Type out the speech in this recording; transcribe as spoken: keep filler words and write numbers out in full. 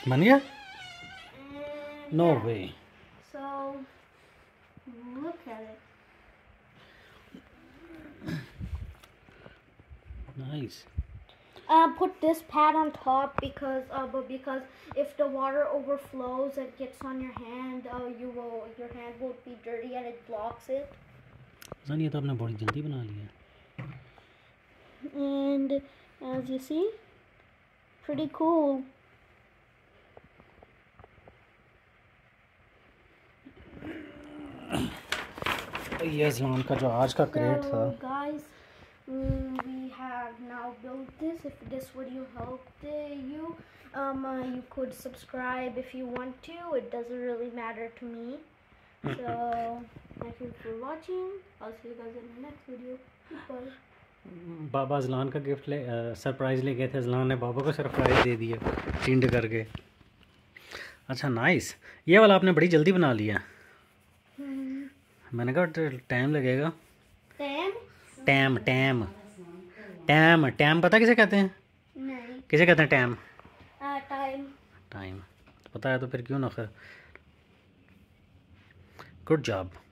बन गया? No way. So look at it. Nice. Uh, put this pad on top because uh, but because if the water overflows and gets on your hand, uh, you will your hand won't be dirty and it blocks it. ये तो आपने बहुत जल्दी बना लिया। And as you see, pretty cool. ये अज़लान का जो आज का क्रेट था। So guys, mm, we have now built this. If this video helped uh, you, um, uh, you could subscribe if you want to. It doesn't really matter to me. So thank you for watching. I'll see you guys in the next video. Bye. बाबा अज़लान का gift ले surprise ले गए थे। अज़लान ने बाबा को surprise दे दिया tinned करके। अच्छा नाइस। ये वाला आपने बड़ी जल्दी बना लिया। मैंने कहा टाइम लगेगा। Time? Time time time time पता किसे कहते हैं? नहीं। किसे कहते हैं टैम? Uh, time. टाइम पता है तो फिर क्यों ना। Good job.